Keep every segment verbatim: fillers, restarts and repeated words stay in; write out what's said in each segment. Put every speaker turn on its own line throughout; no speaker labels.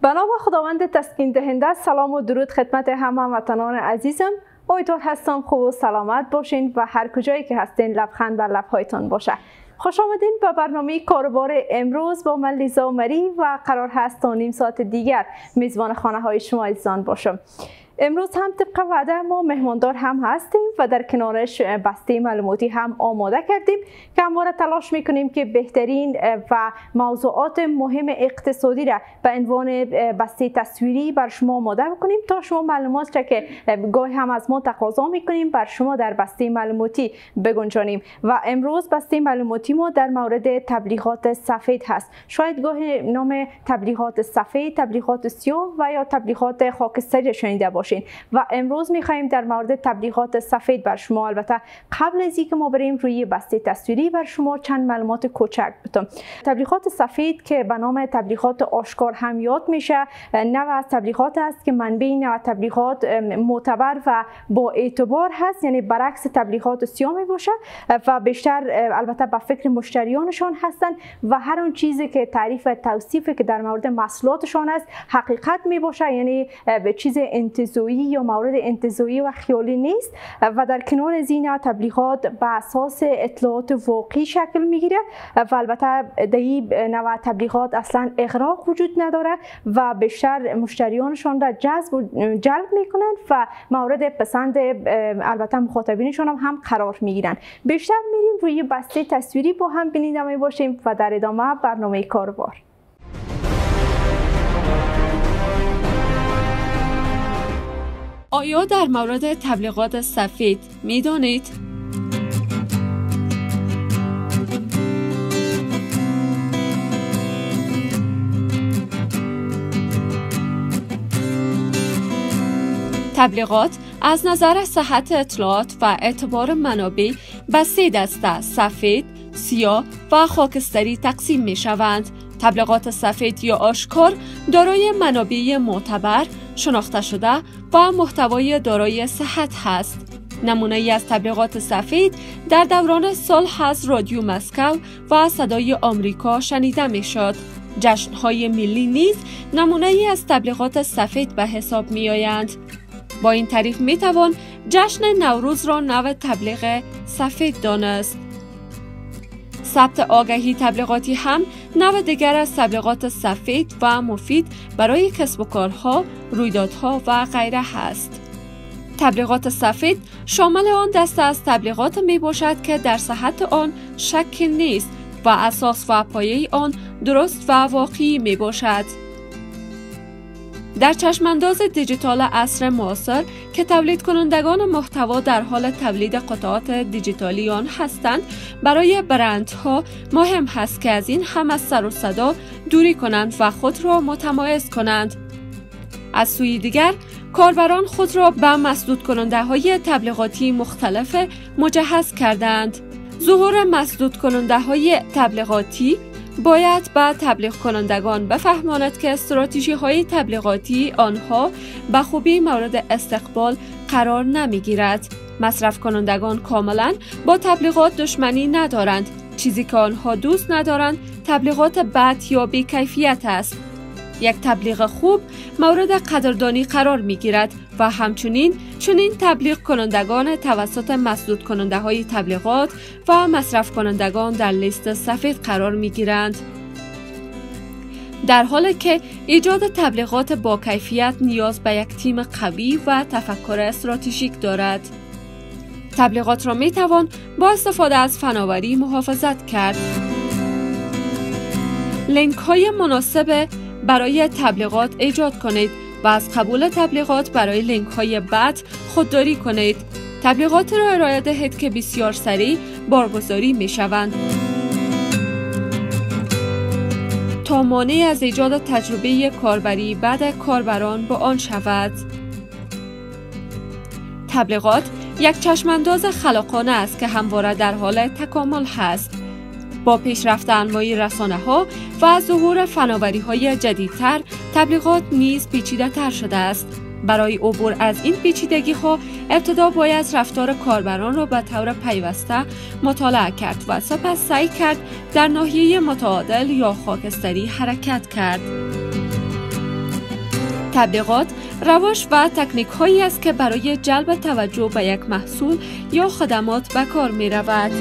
به نام خداوند تسکین دهنده، سلام و درود خدمت همه هموطنان عزیزم. امیدوار هستم خوب و سلامت باشین و هر کجایی که هستین لبخند بر لبهایتان باشه. خوش آمدین به برنامه کاربار امروز با من لیزا مری و قرار هست تا نیم ساعت دیگر میزبان خانه های شما عزیزان باشم. امروز هم طبق وعده ما مهماندار هم هستیم و در کنارش بسته معلوماتی هم آماده کردیم که همواره تلاش میکنیم که بهترین و موضوعات مهم اقتصادی را به عنوان بسته تصویری بر شما آماده بکنیم تا شما معلومات را که گاهی هم از ما تقاضا میکنیم بر شما در بسته معلوماتی بگنجانیم. و امروز بسته معلوماتی ما در مورد تبلیغات سفید هست. شاید گاهی نام تبلیغات سفید، تبلیغات سیاه و یا تبلیغات خاکستری شنیده باشید و امروز میخوایم در مورد تبلیغات سفید بر شما، البته قبل از اینکه ما بریم روی بسته تصویری، بر شما چند معلومات کوچک بدم. تبلیغات سفید که به نام تبلیغات آشکار هم یاد میشه، نوع از تبلیغات است که منبع نوع تبلیغات معتبر و با اعتبار هست، یعنی برعکس تبلیغات سیاه می باشه و بیشتر البته به فکر مشتریانشان هستند و هر اون چیزی که تعریف و توصیفی که در مورد محصولاتشان است حقیقت می باشه، یعنی به چیز انتزاعی یا مورد انتزاعی و خیالی نیست و در کنار از این تبلیغات به اساس اطلاعات واقعی شکل میگیره و البته در این نوع تبلیغات اصلا اغراق وجود نداره و بیشتر مشتریانشان را جذب جلب میکنند و مورد پسند البته مخاطبینشان هم, هم قرار میگیرند. بیشتر میریم روی بسته تصویری با هم بیننده می باشیم و در ادامه برنامه کاربار.
آیا در مورد تبلیغات سفید می دانید؟ تبلیغات از نظر صحت اطلاعات و اعتبار منابع به سه دسته سفید، سیاه و خاکستری تقسیم می شوند. تبلیغات سفید یا آشکار دارای منابع معتبر، شناخته شده و محتوای دارای صحت هست. نمونه ای از تبلیغات سفید در دوران صلح از رادیو مسکو و صدای آمریکا شنیده می شد. جشن‌های ملی نیز نمونه ای از تبلیغات سفید به حساب می آیند. با این تعریف می توان جشن نوروز را نوع تبلیغ سفید دانست. ثبت آگهی تبلیغاتی هم نوع دیگر از تبلیغات سفید و مفید برای کسب و کارها، رویدادها و غیره هست. تبلیغات سفید شامل آن دسته از تبلیغات می باشد که در صحت آن شک نیست و اساس و پایه آن درست و واقعی می باشد. در چشمانداز دیجیتال عصر معاصر که تولید کنندگان محتوا در حال تولید قطعات دیجیتالی آن هستند، برای برندها مهم هست که از این هم از سر و صدا دوری کنند و خود را متمایز کنند. از سوی دیگر کاربران خود را به مسدود کننده های تبلیغاتی مختلف مجهز کردند. ظهور مسدود کننده های تبلیغاتی باید به تبلیغ کنندگان بفهماند که استراتژی های تبلیغاتی آنها به خوبی مورد استقبال قرار نمی گیرد. مصرف کنندگان کاملا با تبلیغات دشمنی ندارند. چیزی که آنها دوست ندارند تبلیغات بد یا بی کیفیت است. یک تبلیغ خوب مورد قدردانی قرار می گیرد و همچنین چنین تبلیغ کنندگان توسط مسدود کننده های تبلیغات و مصرف کنندگان در لیست سفید قرار می گیرند. در حالی که ایجاد تبلیغات با کیفیت نیاز به یک تیم قوی و تفکر استراتژیک دارد. تبلیغات را می توان با استفاده از فناوری محافظت کرد. لینک های مناسب برای تبلیغات ایجاد کنید و از قبول تبلیغات برای لینک های بد خودداری کنید. تبلیغات را ارائه دهید که بسیار سریع بارگذاری می شوند تا مانع از ایجاد تجربه کاربری بعد کاربران با آن شود. تبلیغات یک چشمانداز خلاقانه است که همواره در حال تکامل هست. با پیشرفت انواع رسانه‌ها و ظهور فناوری‌های جدیدتر، تبلیغات نیز پیچیده‌تر شده است. برای عبور از این پیچیدگی‌ها ابتدا باید رفتار کاربران را به طور پیوسته مطالعه کرد و سپس سعی کرد در ناحیه متعادل یا خاکستری حرکت کرد. تبلیغات روش و تکنیک هایی است که برای جلب توجه به یک محصول یا خدمات به کار می رود.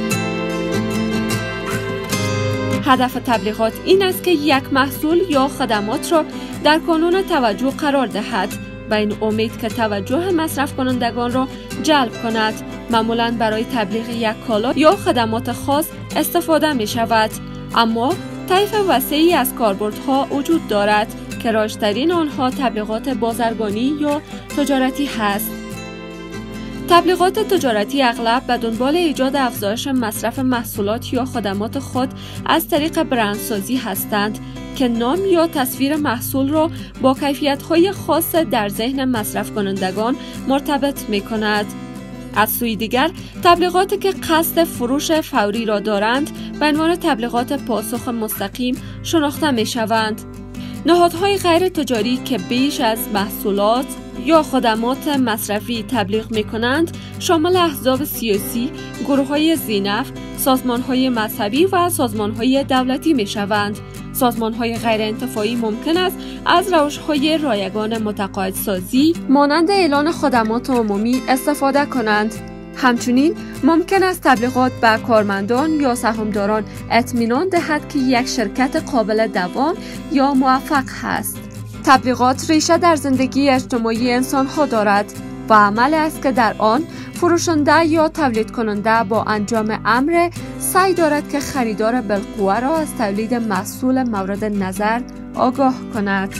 هدف تبلیغات این است که یک محصول یا خدمات را در کانون توجه قرار دهد و این امید که توجه مصرف کنندگان را جلب کند. معمولاً برای تبلیغ یک کالا یا خدمات خاص استفاده می شود، اما طیف وسیعی از کاربردها وجود دارد که رایج‌ترین آنها تبلیغات بازرگانی یا تجارتی هست. تبلیغات تجارتی اغلب به دنبال ایجاد افزایش مصرف محصولات یا خدمات خود از طریق برندسازی هستند که نام یا تصویر محصول را با کیفیت‌های خاص در ذهن مصرف کنندگان مرتبط می کند. از سوی دیگر تبلیغاتی که قصد فروش فوری را دارند به عنوان تبلیغات پاسخ مستقیم شناخته می شوند. نهادهای غیر تجاری که بیش از محصولات یا خدمات مصرفی تبلیغ می کنند شامل احزاب سیاسی، گروه‌های ذی‌نفع، سازمان‌های مذهبی و سازمان‌های دولتی می شوند. سازمان‌های غیر انتفاعی ممکن است از روش‌های رایگان متقاعدسازی مانند اعلان خدمات عمومی استفاده کنند. همچنین ممکن است تبلیغات به کارمندان یا سهامداران اطمینان دهد که یک شرکت قابل دوام یا موفق هست. تبلیغات ریشه در زندگی اجتماعی انسان‌ها دارد و عمل است که در آن فروشنده یا تولید کننده با انجام امر سعی دارد که خریدار بالقوه را از تولید محصول مورد نظر آگاه کند.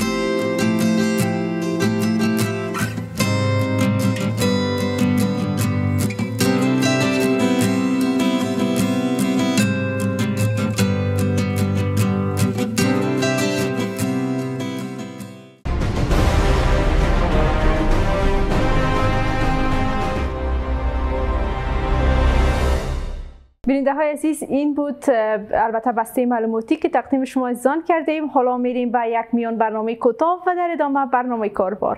بیننده های عزیز، این بود البته بسته معلوماتی که تقدیم شما عزیزان کردیم. حالا میریم به یک میان برنامه کوتاه و در ادامه برنامه کاربار.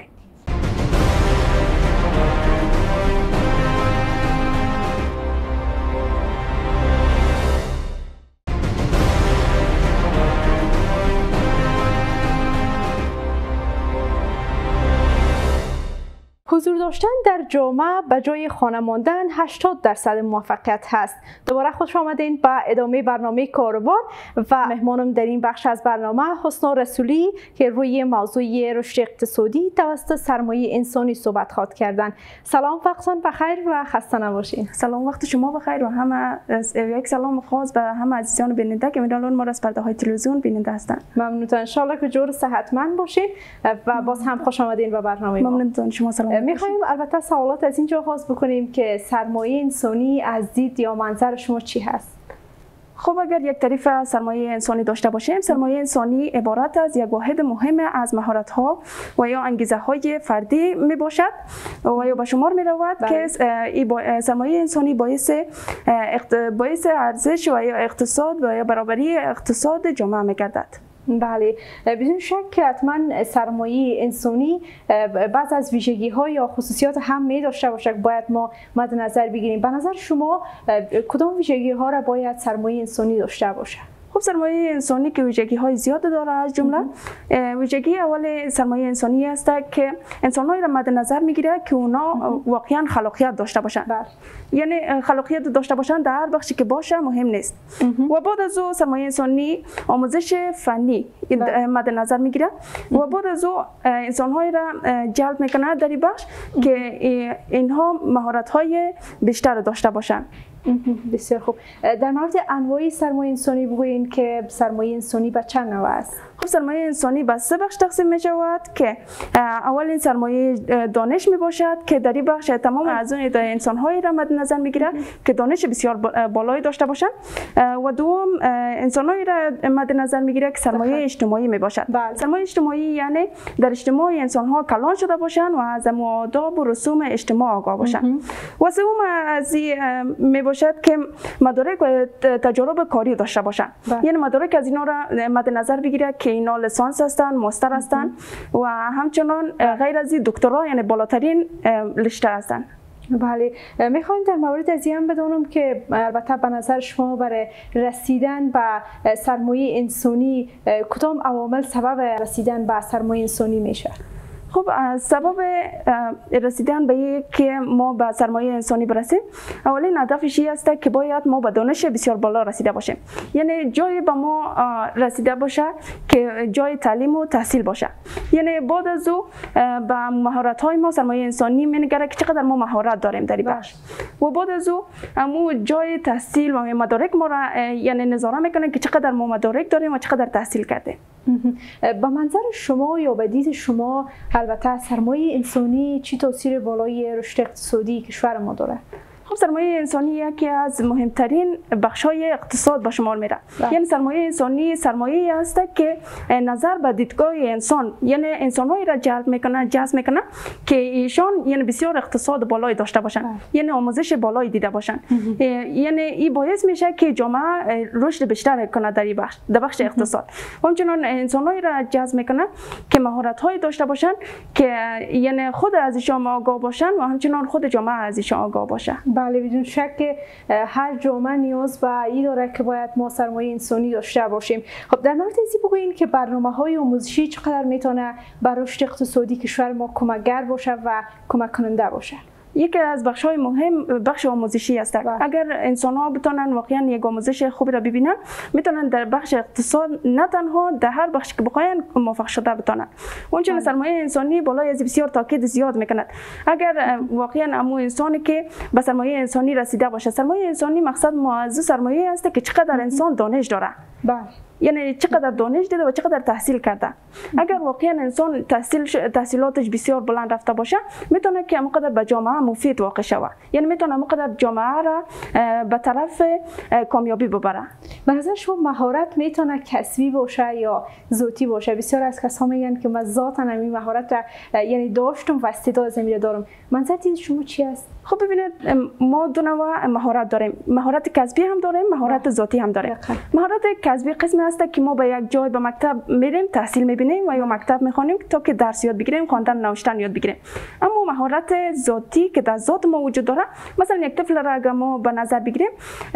حضور داشتن در جامعه به جای خانه ماندن هشتاد درصد موفقیت هست. دوباره خوش آمدین به ادامه برنامه کاربار و مهمانم در این بخش از برنامه حسنا رسولی که روی موضوع رشد اقتصادی توسط سرمایه انسانی صحبت خواد کردن. سلام، وقتتان بخیر و خسته نباشین.
سلام، وقت شما بخیر و همه یک سلام خاص به همه عزیزان بیننده که میدونن ما را از پرده های تلویزیون بیننده هستند.
ممنونتان، ان شاء الله که جور صحتمند باشین و باز هم خوش آمدین به برنامه ما.
ممنونتان، شما سلام.
میخوایم البته سوالات از اینجا آغاز بکنیم که سرمایه انسانی از دید یا منظر شما چی هست؟
خب اگر یک تعریف سرمایه انسانی داشته باشیم، سرمایه انسانی عبارت از یک واحد مهم از مهارت ها و یا انگیزه های فردی می باشد و یا به شمار می رود که سرمایه انسانی باعث باعث ارزش و یا اقتصاد و یا برابری اقتصاد جامعه می گردد.
بله، بدون شک که حتما سرمایه انسانی بعض از ویژگی ها یا خصوصیات هم می داشته باشه، باید ما مد نظر بگیریم. به نظر شما کدام ویژگی ها را باید سرمایه انسانی داشته باشه؟
خب سرمایه انسانی که ویژگی های زیاد داره، از جمله ویژگی اول سرمایه انسانی است که انسان‌هایی را مد نظر میگیره که اونا واقعا خلاقیت داشته باشند. یعنی خلاقیت داشته باشند در هر بخشی که باشه مهم نیست. و بعد از او سرمایه انسانی آموزش فنی مد نظر میگیره و بعد از او انسان‌هایی را جلب میکنه در این بخش که اینها مهارت‌های بیشتر داشته باشند.
بسیار خوب. در مورد انواع سرمایه انسانی بگویید که سرمایه انسانی به چند نوع است؟
خب سرمایه انسانی به سه بخش تقسیم می شود که اول این سرمایه دانش می باشد که در این بخش تمام از اون انسان هایی را مد نظر می گیرد که دانش بسیار بالایی داشته باشند و دوم انسان هایی را مد نظر می گیرد که سرمایه اجتماعی می باشد. سرمایه اجتماعی یعنی در اجتماع انسان ها کلان شده باشند و از آداب و رسوم اجتماع آگاه باشند. و سوم از می باشد که مدارک و تجارب کاری داشته باشند. یعنی مدارک از اینا را مد نظر بگیرد که اینا لیسانس هستند، ماستر هستند و همچنان غیر از این دکترا یعنی بالاترین رشته هستند.
بله، میخوایم در مورد از این بدونم که البته به نظر شما برای رسیدن به سرمایه انسانی کدام عوامل سبب رسیدن به سرمایه انسانی میشه؟
خب سبب رسیدن به این که ما به سرمایه انسانی برسیم، اولین هدفش این است که باید ما به دانش بسیار بالا رسیده باشیم. یعنی جایی به ما رسیده باشه که جای تعلیم و تحصیل باشه. یعنی بعد از او به مهارت های ما سرمایه انسانی می‌نگره که چقدر ما مهارت داریم در این بخش، و بعد از او امو جای تحصیل و مدارک ما را یعنی نظاره میکنه که چقدر ما مدارک داریم و چقدر تحصیل کردیم.
به منظر شما یا به دید شما البته سرمایه انسانی چی تاثیر بالای رشد اقتصادی کشور ما داره؟
خب سرمایه انسانی یکی از مهمترین بخش‌های اقتصاد به شمار میره. یعنی سرمایه انسانی سرمایه‌ای است که نظر به دیدگاه انسان، یعنی انسان‌هایی را جلب میکنه، جذب میکنه که ایشان یعنی بسیار اقتصاد بالایی داشته باشن، بله. یعنی آموزش بالایی دیده باشن. یعنی این باعث میشه که جامعه رشد بیشتر کنه در این بخش، در بخش اقتصاد. همچنین انسان‌هایی را جذب میکنه که مهارت‌هایی داشته باشن که یعنی خود از ایشان آگاه باشن و همچنین خود جامعه از ایشان آگاه باشه.
بله، بدون شک که هر جامعه نیاز به این داره که باید ما سرمایه انسانی داشته باشیم. خب در مورد این بگویین که برنامه‌های آموزشی چقدر میتونه بر رشد اقتصادی کشور ما کمکگر باشه و کمک کننده باشه؟
یکی از بخش‌های مهم بخش آموزشی است. اگر انسان‌ها بتونن واقعا یک آموزش خوبی را ببینن، میتونن در بخش اقتصاد نه تنها در هر بخش که بخواین موفق شده بتونن. اونچه سرمایه انسانی بالای از بسیار تاکید زیاد میکند. اگر واقعا امو انسانی که به سرمایه انسانی رسیده باشه، سرمایه انسانی مقصد ما از سرمایه است که چقدر انسان دانش داره.
بله.
یعنی چقدر دانش دیده و چقدر تحصیل کرده. اگر واقعا انسان تحصیل تحصیلاتش بسیار بلند رفته باشه، میتونه که همونقدر به جامعه مفید واقع شود. یعنی میتونه همونقدر جامعه را به طرف کامیابی ببره.
به نظر شما مهارت میتونه کسبی باشه یا ذاتی باشه؟ بسیار از کسا میگن که من ذاتاً این مهارت را یعنی داشتم و استعداد زمینه دارم. منظر دید شما چی است؟
خب ببینید، ما دو نوع مهارت داریم. مهارت کسبی هم داریم، مهارت ذاتی هم داریم. مهارت کسبی قسمی است که ما به یک جای به مکتب میریم، تحصیل میبینیم و یا مکتب میخوانیم تا که درس یاد بگیریم، خواندن نوشتن یاد بگیریم. اما مهارت ذاتی که در ذات ما وجود داره، مثلا یک طفل را اگر ما به نظر بگیریم،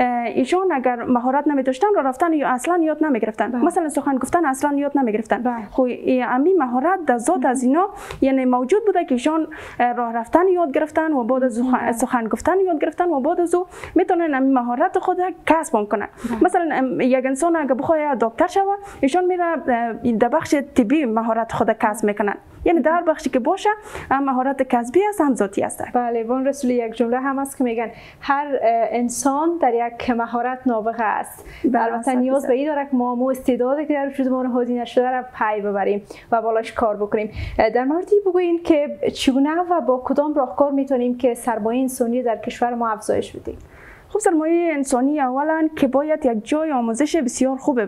ایشون اگر مهارت نمی‌داشتن، راه رفتن یا اصلا یاد نمیگرفتن، مثلا سخن گفتن اصلا یاد نمیگرفتن. خب این مهارت در ذات از اینا یعنی موجود بوده که ایشون راه رفتن یاد گرفتن و بعد از سخن گفتن یاد گرفتن و بعد از او میتونن این مهارت خود کسب کنن. مثلا یک انسان اگه بخواد دکتر شود، ایشون میره در بخش طبی مهارت خود کسب میکنن. یعنی در بخشی که باشه هم مهارت کسبی است هم ذاتی است.
بله، وان رسول یک جمله هم است که میگن هر انسان در یک مهارت نابغه است. البته نیاز به این داره که ما مو استعدادی که در وجود ما نهادینه شده را پی ببریم و بالاش کار بکنیم. در مورد این بگویین که چگونه و با کدام راهکار میتونیم که سرمایه انسانی در کشور ما افزایش بدیم؟
خب سرمایه انسانی اولا که باید یک جای آموزش بسیار خوبه،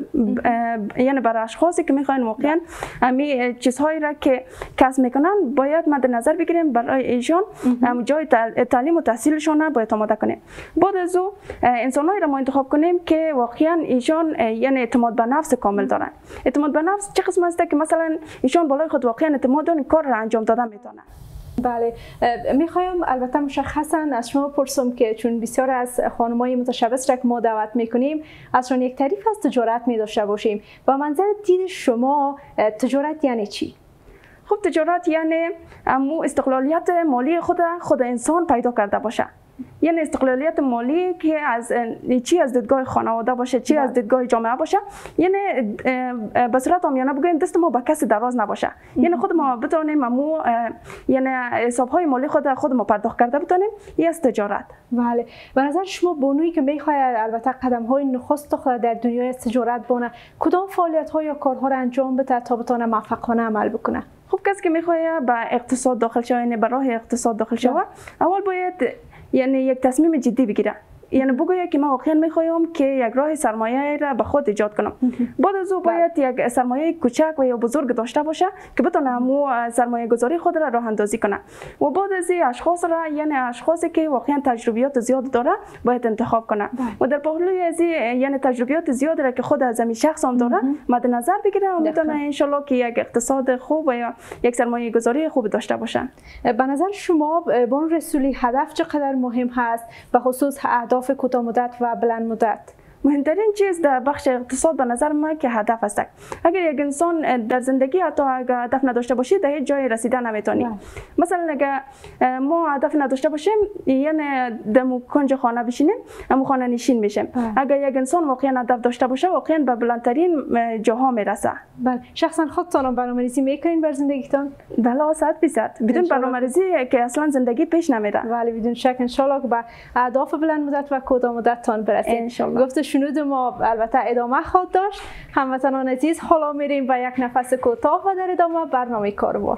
یعنی برای اشخاصی که میخواین واقعا همین چیزهایی را که کسب میکنن باید مد نظر بگیریم برای ایشان هم جای تعلیم و تحصیلشون باید آماده کنیم. بعد از او انسانایی را ما انتخاب کنیم که واقعا ایشان یعنی اعتماد به نفس کامل دارن. اعتماد به نفس چه قسم است که مثلا ایشان بالای خود واقعا اعتماد دارن، کار را انجام دادن میتونن.
بله، میخوایم البته مشخصا از شما پرسم که چون بسیار از خانمای متشبث را که ما دعوت میکنیم ازشون یک تعریف از تجارت میداشته باشیم. با منظر دید شما تجارت یعنی چی؟
خب تجارت یعنی امو استقلالیت مالی خود خود انسان پیدا کرده باشه. یعنی استقلالیت مالی که از چی از دیدگاه خانواده باشه، چی از دیدگاه جامعه باشه، یعنی به صورت عامیانه بگویم دست ما به کسی دراز نباشه. یعنی خود ما بتونیم امو یعنی حساب‌های مالی خود خود ما پرداخت کرده بتونیم، این است تجارت.
بله، به نظر شما بانویی که میخواد البته قدم‌های نخست خود در دنیای تجارت بونه، کدام فعالیت‌ها یا کارها را انجام بده تا بتونه موفقانه عمل بکنه؟
خب کسی که میخواد به اقتصاد داخل شوه، یعنی به راه اقتصاد داخل شوه، اول باید یعنی یک تصمیم جدی بگیره. یعنی بگوید که من واقعا میخوایم که یک راه سرمایه را به خود ایجاد کنم. بعد از او باید یک سرمایه کوچک و یا بزرگ داشته باشه که بتونه همو سرمایه گذاری خود را راه اندازی کنه. و بعد از این اشخاص را یعنی اشخاصی که واقعا تجربیات زیاد داره باید انتخاب کنه. و در پهلوی از یعنی تجربیات زیاد را که خود از همین شخص هم داره مد نظر بگیره و میتونه ان شاء الله که یک اقتصاد خوب و یا یک سرمایه گذاری خوب داشته باشه.
به نظر شما بانو رسولی هدف چقدر مهم هست به خصوص اهداف کوتاه مدت و بلند مدت؟
مهمترین چیز در بخش اقتصاد به نظر من که هدف است. اگر یک انسان در زندگی حتی اگر هدف نداشته باشه در هیچ جای رسیدن نمیتونی. مثلا اگر ما هدف نداشته باشیم یعنی دم کنج خانه بشینیم اما خانه نشین میشیم. اگر یک انسان واقعا هدف داشته باشه واقعا به بلندترین جاها میرسه.
بله، شخصا خودتان برنامه‌ریزی میکنین بر زندگیتان؟
بله، صد درصد. بدون برنامه‌ریزی که اصلا زندگی پیش نمیره.
بله، بدون شک ان شاء الله که به اهداف بلند مدت و کوتاه مدت تان برسید.
ان شاء الله.
گفت شنود ما البته ادامه خواهد داشت. هموطنان عزیز، حالا میریم به یک نفس کوتاه و در ادامه برنامه کاروبار.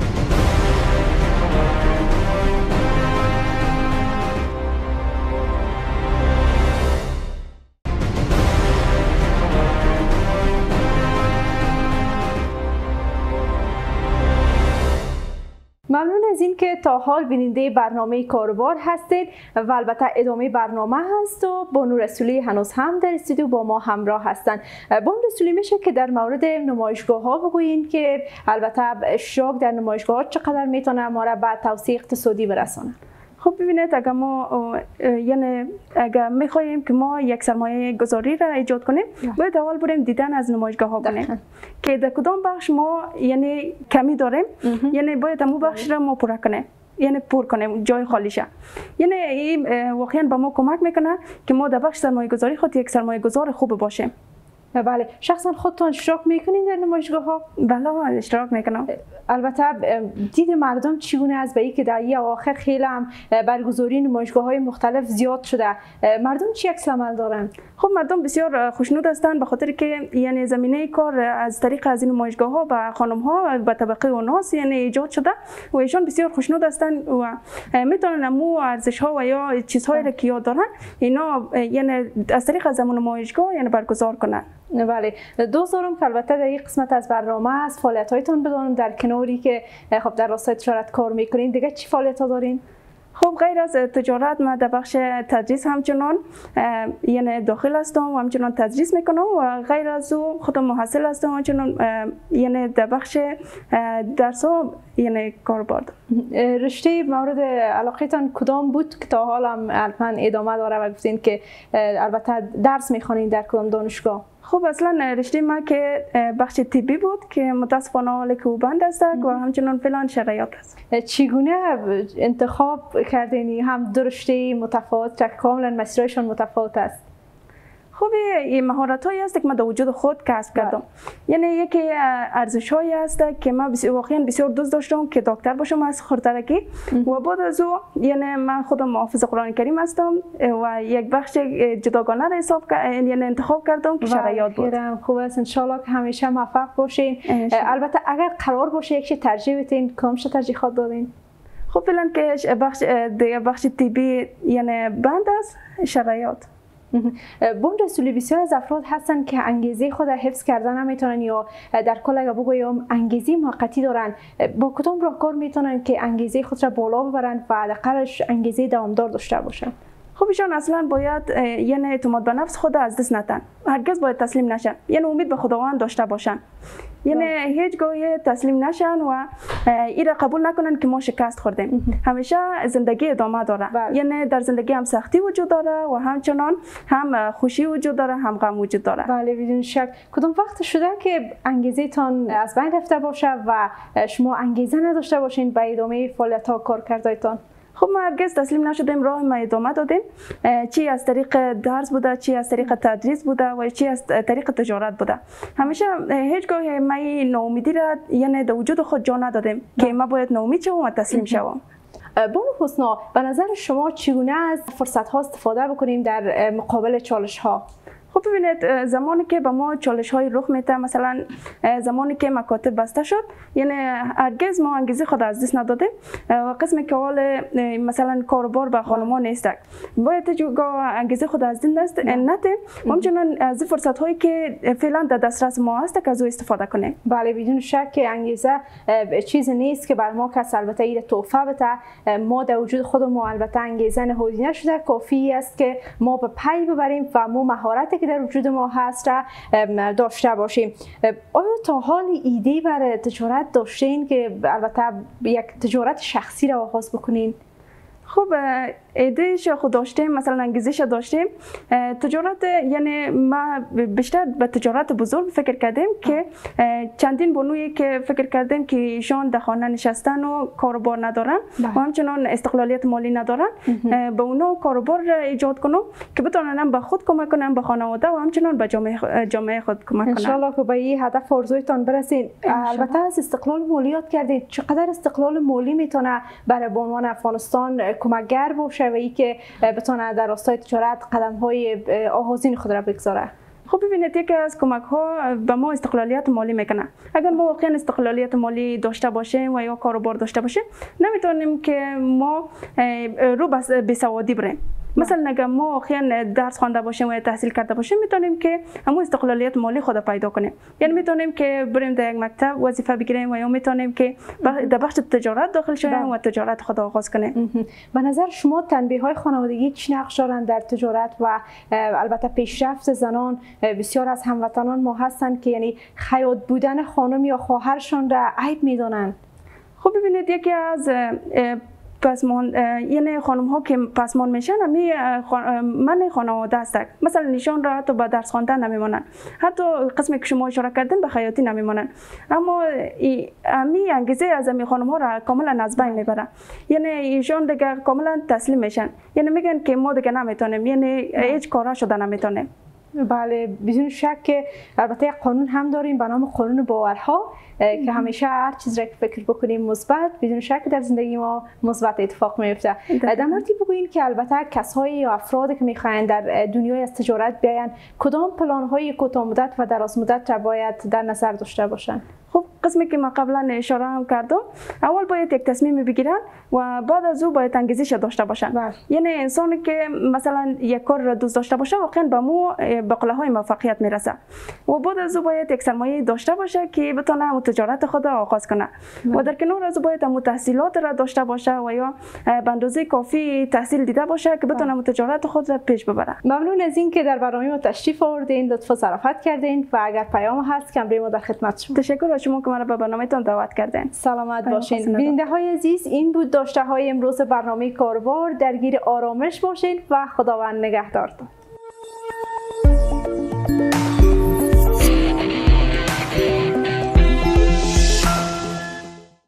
ممنون از این که تا حال بیننده برنامه کاروبار هستید و البته ادامه برنامه هست و بانو رسولی هنوز هم در استودیو با ما همراه هستند. بانو رسولی میشه که در مورد نمایشگاه ها بگویین که البته اشتراک در نمایشگاه ها چقدر میتونه ما را به توسعه اقتصادی برسونه؟
خب ببینید، اگر ما یعنی اگر میخواهیم که ما یک سرمایه گذاری را ایجاد کنیم باید اول بریم دیدن از نمایشگاه ها کنیم که در کدام بخش ما یعنی کمی داریم یعنی باید همون بخش را ما پر کنیم یعنی پر کنیم جای خالی شه. یعنی این واقعا به ما کمک میکنه که ما در بخش سرمایه گذاری خود یک سرمایه گذار خوب باشیم.
بله، شخصا خودتان اشتراک میکنین در نمایشگاه ها؟
بله، اشتراک میکنم.
البته دید مردم چگونه است به این که در این اواخر خیلی هم برگزاری نمایشگاه های مختلف زیاد شده، مردم چی عکس العمل دارن؟
خب مردم بسیار خوشنود هستند به خاطر که یعنی زمینه کار از طریق از این نمایشگاه ها به خانم ها به طبقه اوناس یعنی ایجاد شده و ایشان بسیار خوشنود هستند و میتونن مو ارزش ها و یا چیزهایی را که یاد دارن اینا یعنی از طریق از همون نمایشگاه یعنی برگزار کنن.
بله، دوست دارم که البته در این قسمت از برنامه از فعالیت هایتان بدانم. در کناری که خب در راستای تجارت کار میکنین دیگه چی فعالیت ها دارین؟
خب غیر از تجارت ما در بخش تدریس همچنان یعنی داخل هستم و همچنان تدریس میکنم و غیر از او خودم محصل هستم و همچنان یعنی در بخش درس ها یعنی کاربرد.
رشته مورد علاقتان کدام بود که تا حالا هم ادامه داره و گفتین که البته درس میخوانین در کدام دانشگاه؟
خب اصلا رشته ما که بخش طبی بود که متاسفانه حالی که او بند است و همچنان فعلا شرایط است.
چگونه انتخاب کردین؟ هم دو رشته متفاوت کاملا مسیرشان متفاوت است.
خب این مهارت هایی است که من در وجود خود کسب کردم. یعنی یکی ارزش هایی است که من واقعا بسیار دوست داشتم که دکتر باشم از خردترکی و بعد از او یعنی من خودم محافظ قرآن کریم هستم و یک بخش جداگانه را حساب یعنی انتخاب کردم که شرایط بود.
خوب است، ان شاء الله که همیشه موفق باشین. البته اگر قرار باشه یک چیز ترجیح بدین کدامش ترجیحات دادین؟
خب فعلا که بخش بخش طبی یعنی بند است شرایط.
بانو رسولی، بسیار از افراد هستن که انگیزه خود را حفظ کردن نمیتونن یا در کل اگر بگویم انگیزه موقتی دارن، با کدام راهکار میتونن که انگیزه خود را بالا ببرن و حداقلش انگیزه دوامدار داشته باشن؟
خب ایشان اصلا باید یعنی اعتماد به نفس خود از دست ندن، هرگز باید تسلیم نشن، یعنی امید به خداوند داشته باشن، یعنی هیچ گاهی تسلیم نشن و این را قبول نکنن که ما شکست خوردیم. همیشه زندگی ادامه داره. بله. یعنی در زندگی هم سختی وجود داره و همچنان هم خوشی وجود داره هم غم وجود داره.
بله، بدون شک. کدام وقت شده که انگیزه تان از بین رفته باشه و شما انگیزه نداشته باشین به ادامه فعالیت ها کار کردایتان؟
خب ما هرگز تسلیم نشدیم، راه ما ادامه دادیم، چی از طریق درس بوده، چی از طریق تدریس بوده و چی از طریق تجارت بوده. همیشه هیچگاه ما ناامیدی را یعنی در وجود خود جا ندادیم که ما باید ناامید شوم و تسلیم شوم.
بانو حسنا، به نظر شما چگونه از فرصت ها استفاده بکنیم در مقابل چالش ها؟
خب ببینید، زمانی که به ما چالش های رخ میده، مثلا زمانی که مکاتب بسته شد، یعنی هرگز ما انگیزه خود از دست ندادیم و قسمی که حال مثلا کاروبار به خانم‌ها نیست، باید جوگاه انگیزه خود از دست ندیم، همچنان از فرصت هایی که فعلا در دسترس ما هست که از او استفاده کنیم.
بله، بدون شک که انگیزه چیزی نیست که بر ما کس البته ایره توفه بده، ما در وجود خودمون البته انگیزه نهادی نشده، کافی است که ما به پی ببریم و ما مهارتی که در وجود ما هست را داشته باشیم. آیا تا حال ایده برای تجارت داشتین که البته یک تجارت شخصی را آغاز بکنین؟
خب ایدهش خود داشتیم، مثلا انگیزش داشتیم. تجارت یعنی ما بیشتر به تجارت بزرگ فکر کردیم که چندین بانویی که فکر کردیم که ایشان در خانه نشستن و کاروبار ندارن و همچنان استقلالیت مالی ندارن، به اونا کاروبار ایجاد کنم که بتونن به خود کمک کنن، به خانواده و همچنان به جامعه جامعه خود کمک کنن.
ان شاء الله که به این هدف آرزویتان برسید. البته از استقلال مالی یاد کردید، چقدر استقلال مالی میتونه برای بانوان افغانستان کمکگر باشه و ای که بتونه در راستای تجارت قدم های آغازین خود را بگذاره؟
خب ببینید، یکی از کمک ها به ما استقلالیت مالی میکنه. اگر ما واقعا استقلالیت مالی داشته باشیم و یا کاروبار داشته باشیم، نمیتونیم که ما رو بس بیسوادی بریم. مثلا اگر ما واقعا درس خوانده باشیم و تحصیل کرده باشیم، میتونیم که همون استقلالیت مالی خود پیدا کنیم. یعنی میتونیم که بریم در یک مکتب وظیفه بگیریم و یا میتونیم که در بخش تجارت داخل شویم و تجارت خود آغاز کنیم.
به نظر شما تنبیه های خانوادگی چی نقش دارند در تجارت و البته پیشرفت زنان؟ بسیار از هموطنان ما هستند که یعنی خیاط بودن خانم یا خواهرشان را عیب میدانند.
خب ببینید، یکی از پسمان یعنی خانم ها که پسمان میشن همی من خانواده است. مثلا نشان را حتی با درس خواندن نمیمونن، حتی قسمی که شما اشاره کردین به خیاطی نمیمونن، اما همی انگیزه از همی خانم ها را کاملا از بین میبرن. یعنی ایشان دیگه کاملا تسلیم میشن، یعنی میگن که ما دیگه نمیتونیم، یعنی هیچ کارا شده نمیتونیم.
بله، بدون شک که البته قانون هم داریم به نام قانون باورها که همیشه هر چیز را که فکر بکنیم مثبت، بدون شک در زندگی ما مثبت اتفاق میفته. در موردی بگویید که البته کسایی یا افرادی که میخواین در دنیای از تجارت بیاین، کدام پلان های کوتاه مدت و دراز مدت را باید در نظر داشته باشند؟
خب قسمی که ما قبلا اشاره هم کردم، اول باید یک تصمیم بگیرن و بعد از او باید انگیزش داشته باشن. یعنی انسانی که مثلا یک کار را دوست داشته باشه، واقعا به مو به قله های موفقیت میرسه. و بعد از او باید یک سرمایه داشته باشه که بتونه تجارت خود آغاز کنه. و در کنار از او باید هم تحصیلات را داشته باشه و یا به اندازه کافی تحصیل دیده باشه که بتونه تجارت خود را پیش ببره.
ممنون از این که در برنامه ما تشریف آوردین، لطف و ظرافت کردین و اگر پیام هست که امروز ما در خدمت شما.
تشکر شما که مرا به برنامه‌تان دعوت کردین.
سلامت باشین. بیننده های عزیز، این بود داشته های امروز برنامه کاربار. درگیر آرامش باشین و خداوند نگهدارتان.